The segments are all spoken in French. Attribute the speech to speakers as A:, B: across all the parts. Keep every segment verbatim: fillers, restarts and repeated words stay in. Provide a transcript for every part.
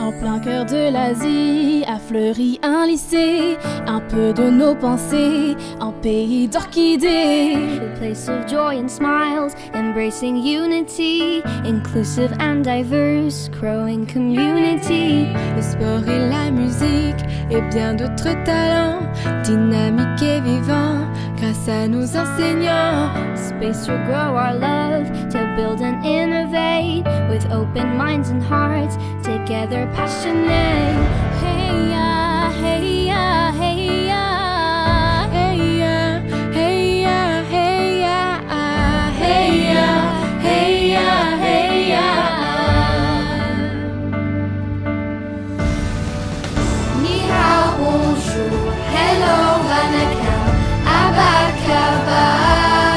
A: En plein cœur de l'Asie a fleuri un lycée, un peu de nos pensées, un pays d'orchidées.
B: A place of joy and smiles, embracing unity, inclusive and diverse, growing community.
C: Le sport et la musique et bien d'autres talents, dynamiques et vivants, grâce à nos enseignants.
B: Space to grow our love, to build and innovate, with open minds and hearts, together passionate.
A: Hey ya, hey ya, hey ya,
C: Hey ya, hey ya, hey ya, hey ya, hey ya, hey ya.
B: Ni hao, bonjour, hello, Vanakam, abacaba.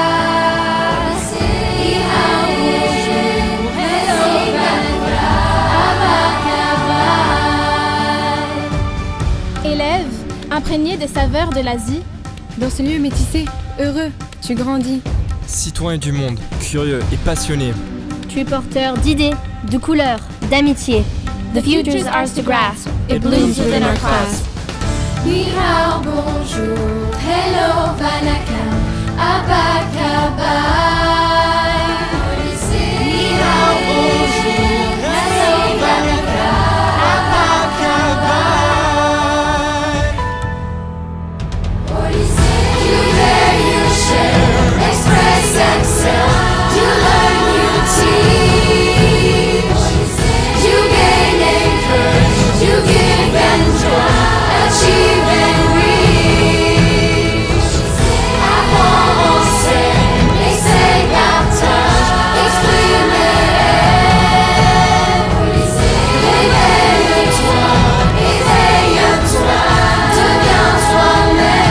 A: Élève, imprégné des saveurs de l'Asie,
C: Dans ce lieu métissé, heureux, tu grandis.
D: Citoyen du monde, curieux et passionné.
B: Tu es porteur d'idées, de couleurs, d'amitié. The future's ours to grasp. It blooms within our class.
C: Ni hao, bonjour, hello, Vanakam, abacaba. Ni hao, bonjour, hello, Vanakam, abacaba. You learn, you share, express and sell. You learn, you teach. You gain and purge. You give and joy, achieve and reach. Apprends, enseigne, essaye, partage, exprime et révèle-toi, éveille-toi, deviens toi-même.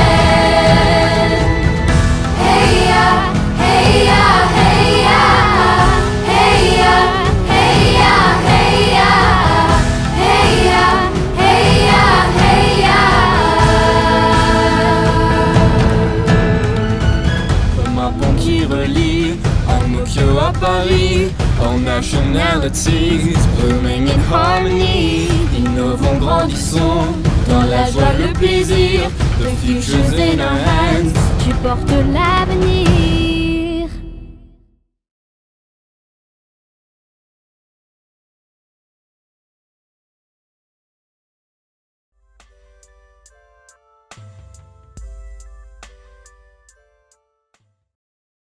C: Hey ya, hey ya, hey ya, hey ya, hey ya, hey ya, hey ya, hey ya, hey ya.
D: Comme un pont qui relie Tokyo à Paris, our nationalities blooming in harmony. Innovons, grandissons dans la joie, le plaisir. The future's in our hands.
B: Tu portes l'avenir.